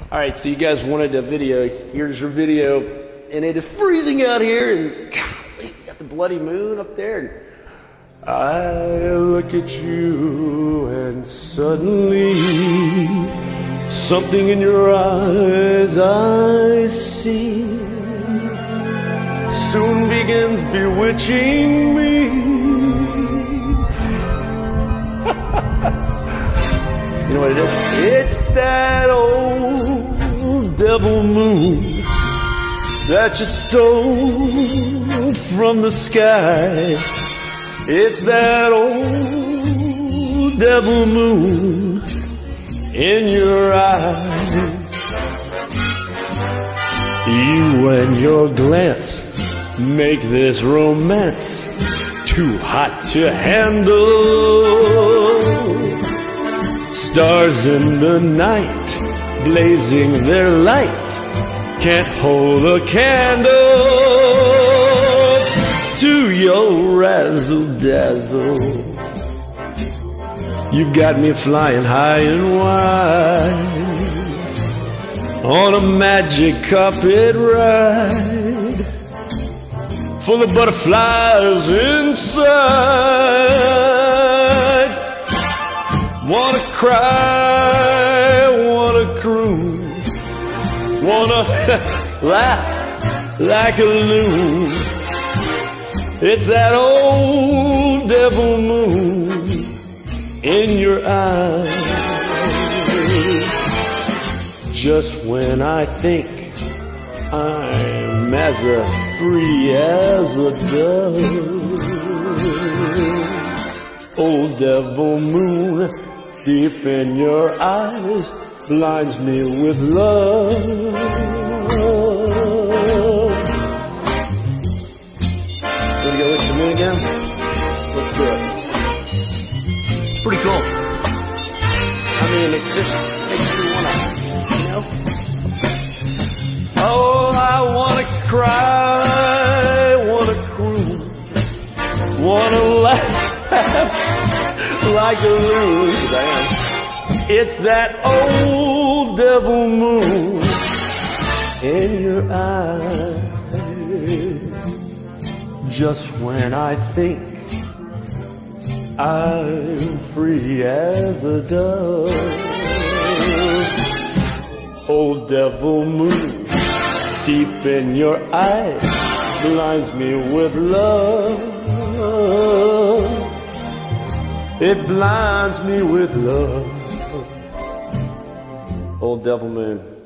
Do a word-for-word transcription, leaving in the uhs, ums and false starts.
Alright, so you guys wanted a video. Here's your video. And it is freezing out here, and golly, you got the bloody moon up there. And I look at you, and suddenly something in your eyes I see soon begins bewitching me. You know what it is? It's that old devil moon that you stole from the skies. It's that old devil moon in your eyes. You and your glance make this romance too hot to handle. Stars in the night blazing their light can't hold a candle to your razzle-dazzle. You've got me flying high and wide on a magic carpet ride full of butterflies inside. Wanna cry, wanna croon, wanna laugh like a loon. It's that old devil moon in your eyes. Just when I think I'm as a free as a dove, old devil moon deep in your eyes blinds me with love. Wanna go with me again? Let's do it. It's pretty cool. I mean, it just makes you wanna, you know? Oh, I wanna cry, wanna croon, wanna laugh like a loon. It's that old devil moon in your eyes. Just when I think I'm free as a dove, old devil moon deep in your eyes blinds me with love. It blinds me with love. Old devil moon.